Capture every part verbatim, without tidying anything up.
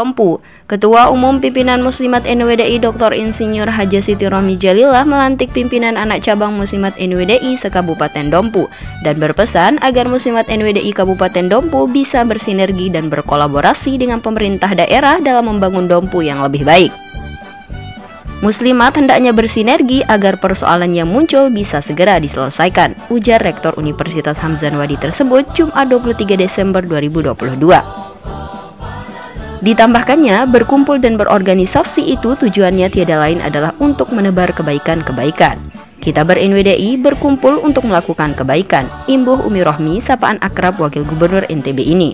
Dompu. Ketua Umum Pimpinan Muslimat N W D I Doktor Insinyur Haja Siti Rohmi Jalillah melantik pimpinan anak cabang Muslimat N W D I se-Kabupaten Dompu dan berpesan agar Muslimat N W D I Kabupaten Dompu bisa bersinergi dan berkolaborasi dengan pemerintah daerah dalam membangun Dompu yang lebih baik. Muslimat hendaknya bersinergi agar persoalan yang muncul bisa segera diselesaikan, ujar Rektor Universitas Hamzah Wadi tersebut Jumat dua puluh tiga Desember dua ribu dua puluh dua. Ditambahkannya, berkumpul dan berorganisasi itu tujuannya tiada lain adalah untuk menebar kebaikan-kebaikan. Kita ber-N W D I berkumpul untuk melakukan kebaikan, imbuh Umi Rohmi, sapaan akrab Wakil Gubernur N T B ini.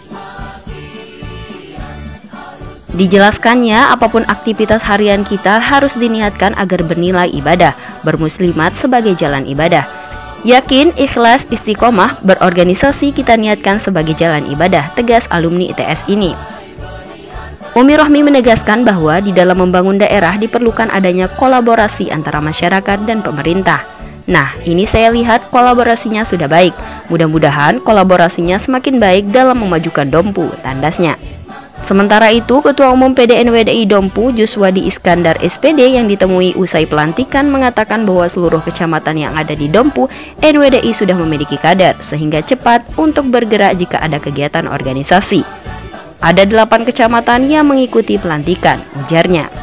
Dijelaskannya, apapun aktivitas harian kita harus diniatkan agar bernilai ibadah, bermuslimat sebagai jalan ibadah. Yakin, ikhlas, istiqomah, berorganisasi kita niatkan sebagai jalan ibadah, tegas alumni I T S ini. Umi Rohmi menegaskan bahwa di dalam membangun daerah diperlukan adanya kolaborasi antara masyarakat dan pemerintah. Nah, ini saya lihat kolaborasinya sudah baik. Mudah-mudahan kolaborasinya semakin baik dalam memajukan Dompu, tandasnya. Sementara itu, Ketua Umum P D N W D I Dompu, Juswadi Iskandar S P D yang ditemui usai pelantikan mengatakan bahwa seluruh kecamatan yang ada di Dompu, N W D I sudah memiliki kader, sehingga cepat untuk bergerak jika ada kegiatan organisasi. Ada delapan kecamatan yang mengikuti pelantikan, ujarnya.